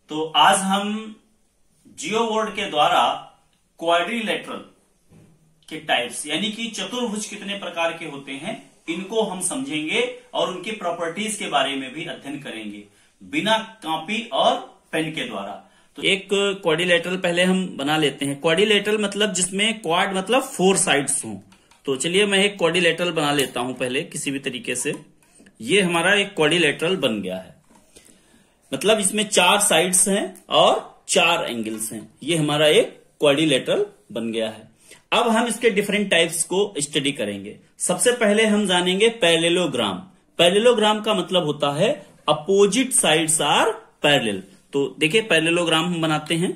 तो आज हम जियो बोर्ड के द्वारा क्वाड्रिलेटरल के टाइप्स यानी कि चतुर्भुज कितने प्रकार के होते हैं इनको हम समझेंगे और उनकी प्रॉपर्टीज के बारे में भी अध्ययन करेंगे बिना कॉपी और पेन के द्वारा। तो एक क्वाड्रिलेटरल पहले हम बना लेते हैं। क्वाड्रिलेटरल मतलब जिसमें क्वाड मतलब 4 साइड्स हों। तो चलिए मैं एक क्वाड्रिलेटरल बना लेता हूं पहले किसी भी तरीके से। ये हमारा एक क्वाड्रिलेटरल बन गया है, मतलब इसमें 4 साइड्स हैं और 4 एंगल्स हैं। ये हमारा एक क्वाड्रिलेटरल बन गया है। अब हम इसके डिफरेंट टाइप्स को स्टडी करेंगे। सबसे पहले हम जानेंगे पैरेललोग्राम। पैरेललोग्राम का मतलब होता है अपोजिट साइड्स आर पैरेलल। तो देखिए पैरेललोग्राम हम बनाते हैं।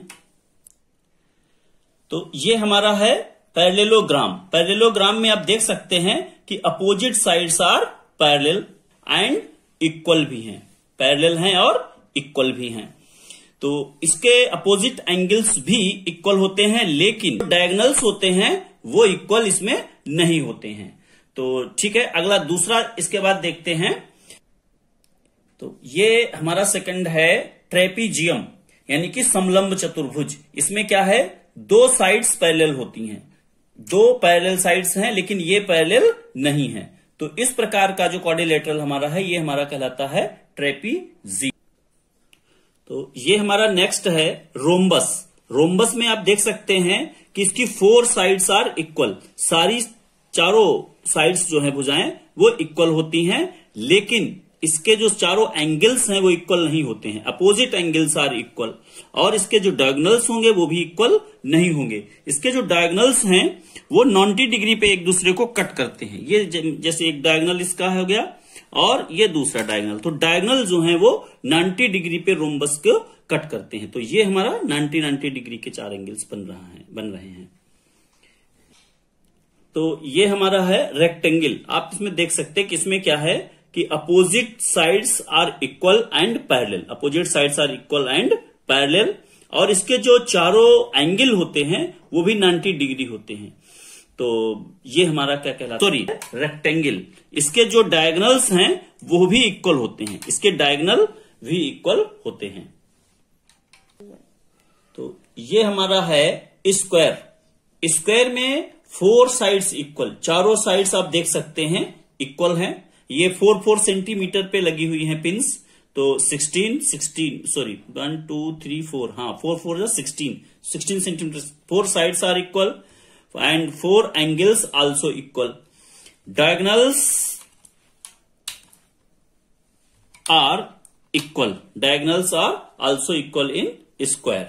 तो ये हमारा है पैरेललोग्राम। पैरेललोग्राम में आप देख सकते हैं कि opposite sides are parallel and equal भी हैं, पैरेलल हैं और इक्वल भी हैं। तो इसके अपोजिट एंगल्स भी इक्वल होते हैं, लेकिन डायगोनल्स होते हैं वो इक्वल इसमें नहीं होते हैं। तो ठीक है, अगला दूसरा इसके बाद देखते हैं। तो ये हमारा सेकंड है ट्रेपीजियम यानी कि समलंब चतुर्भुज। इसमें क्या है, 2 साइड्स पैरेलल होती हैं, 2 पैरेलल साइड्स हैं लेकिन ये पैरेलल नहीं है। तो इस प्रकार का जो क्वाड्रिलेटरल हमारा है ये हमारा कहलाता है ट्रेपीजियम। तो ये हमारा नेक्स्ट है रोम्बस। रोम्बस में आप देख सकते हैं कि इसकी 4 साइड्स आर इक्वल। सारी चारों साइड्स जो है भुजाएं वो इक्वल होती हैं, लेकिन इसके जो चारों एंगल्स हैं वो इक्वल नहीं होते हैं। अपोजिट एंगल्स आर इक्वल और इसके जो डायगोनल्स होंगे वो भी इक्वल नहीं होंगे। इसके जो डायगोनल्स हैं वो 90 डिग्री पे एक दूसरे को कट करते हैं। ये जैसे एक डायगोनल इसका हो गया और ये दूसरा डायगोनल। तो डायगोनल जो है वो 90 डिग्री पे रोम्बस को कट करते हैं। तो ये हमारा 90 डिग्री के 4 एंगल्स बन रहे हैं। तो ये हमारा है रेक्टेंगल। आप इसमें देख सकते हैं कि इसमें क्या है कि opposite sides are equal and parallel. Opposite sides are equal and parallel और इसके जो चारों एंगल होते हैं वो भी 90 डिग्री होते हैं। तो ये हमारा क्या कहलाता है, रेक्टेंगल। इसके जो डायगोनल्स हैं वो भी इक्वल होते हैं, इसके डायगोनल भी इक्वल होते हैं। तो ये हमारा है स्क्वायर। स्क्वायर में 4 साइड्स इक्वल, चारों साइड्स आप देख सकते हैं इक्वल हैं। ये 4 सेंटीमीटर पे लगी हुई हैं पिंस। तो 1 2 3 4 हाँ 4 16 centimetre. 4 sides are equal and 4 angles also equal. Diagonals are equal. Diagonals are also equal in square.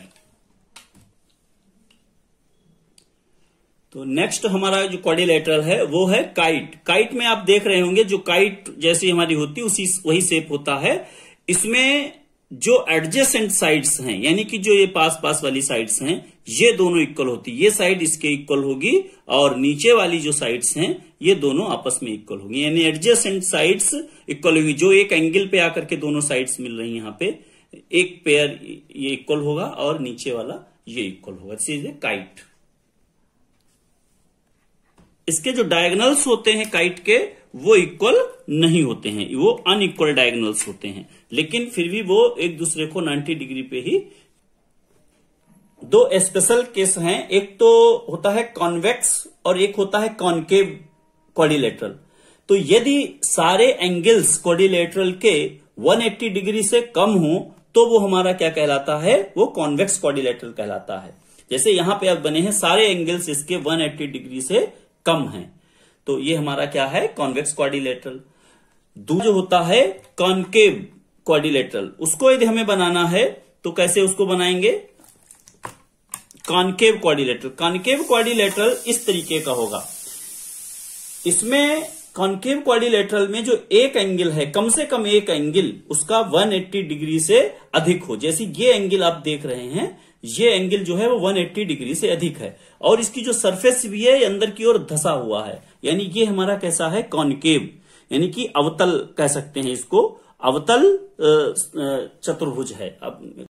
तो नेक्स्ट हमारा जो क्वाड्रिलेटरल है वो है काइट। काइट में आप देख रहे होंगे जो काइट जैसी हमारी होती है वही शेप होता है। इसमें जो एडजेसेंट साइड्स हैं यानी कि जो ये पास पास वाली साइड्स हैं ये दोनों इक्वल होती है। ये साइड इसके इक्वल होगी और नीचे वाली जो साइड्स हैं ये दोनों आपस में इक्वल होगी, यानी एडजेसेंट साइड्स इक्वल होगी। जो एक एंगल पे आकर के दोनों साइड्स मिल रही हैं, यहाँ पे एक पेयर ये इक्वल होगा और नीचे वाला ये इक्वल होगा। This is a kite. इसके जो डायगोनल्स होते हैं काइट के वो इक्वल नहीं होते हैं, वो अनइक्वल डायगोनल्स होते हैं, लेकिन फिर भी वो एक दूसरे को 90 डिग्री पे ही। 2 स्पेशल केस हैं, एक तो होता है कॉन्वेक्स और एक होता है कॉनकेव क्वाड्रिलेटरल। तो यदि सारे एंगल्स क्वाड्रिलेटरल के 180 डिग्री से कम हो तो वो हमारा क्या कहलाता है, वो कॉन्वेक्स क्वाड्रिलेटरल कहलाता है। जैसे यहां पे अब बने हैं सारे एंगल्स इसके 180 डिग्री से कम हैं, तो ये हमारा क्या है, कॉन्वेक्स क्वाड्रिलेटरल। दूसरा जो होता है कॉनकेव क्वाड्रिलेटरल, उसको यदि हमें बनाना है तो कैसे उसको बनाएंगे, कॉनकेव क्वाड्रिलेटरल। कॉनकेव क्वाड्रिलेटरल इस तरीके का होगा। इसमें कॉनकेव क्वाड्रिलेटरल में जो एक एंगल है, कम से कम एक एंगल उसका 180 डिग्री से अधिक हो। जैसे ये एंगल आप देख रहे हैं, ये एंगल जो है वो 180 डिग्री से अधिक है और इसकी जो सरफेस भी है ये अंदर की ओर धसा हुआ है, यानी ये हमारा कैसा है, कॉनकेव, यानी कि अवतल कह सकते हैं इसको, अवतल चतुर्भुज है। अब